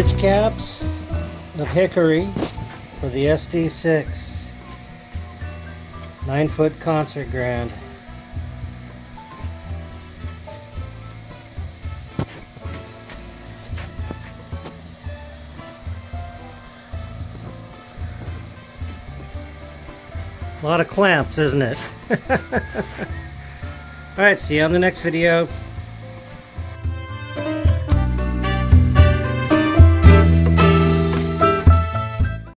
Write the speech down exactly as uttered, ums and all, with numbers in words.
pitch caps of Hickory for the S D six nine foot concert grand. A lot of clamps, isn't it? Alright, see you on the next video.